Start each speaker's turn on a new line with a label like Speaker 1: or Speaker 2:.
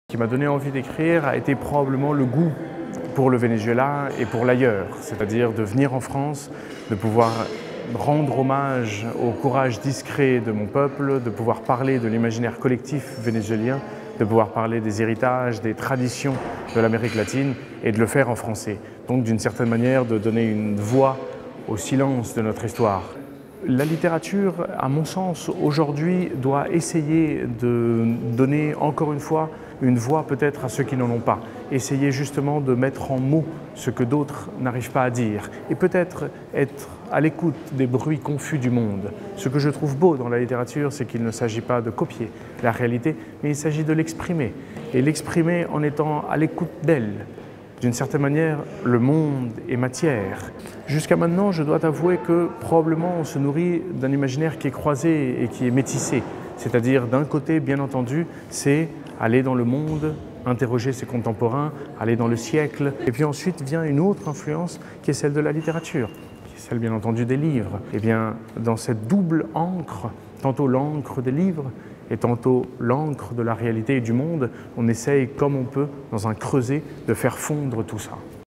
Speaker 1: Ce qui m'a donné envie d'écrire a été probablement le goût pour le Venezuela et pour l'ailleurs, c'est-à-dire de venir en France, de pouvoir rendre hommage au courage discret de mon peuple, de pouvoir parler de l'imaginaire collectif vénézuélien, de pouvoir parler des héritages, des traditions de l'Amérique latine et de le faire en français. Donc d'une certaine manière de donner une voix au silence de notre histoire. La littérature, à mon sens, aujourd'hui, doit essayer de donner encore une fois une voix peut-être à ceux qui n'en ont pas. Essayer justement de mettre en mots ce que d'autres n'arrivent pas à dire et peut-être être à l'écoute des bruits confus du monde. Ce que je trouve beau dans la littérature, c'est qu'il ne s'agit pas de copier la réalité, mais il s'agit de l'exprimer. Et l'exprimer en étant à l'écoute d'elle. D'une certaine manière, le monde est matière. Jusqu'à maintenant, je dois avouer que probablement on se nourrit d'un imaginaire qui est croisé et qui est métissé. C'est-à-dire, d'un côté, bien entendu, c'est aller dans le monde, interroger ses contemporains, aller dans le siècle. Et puis ensuite vient une autre influence qui est celle de la littérature, qui est celle bien entendu des livres. Et bien, dans cette double encre, tantôt l'encre des livres, et tantôt l'encre de la réalité et du monde, on essaye comme on peut, dans un creuset, de faire fondre tout ça.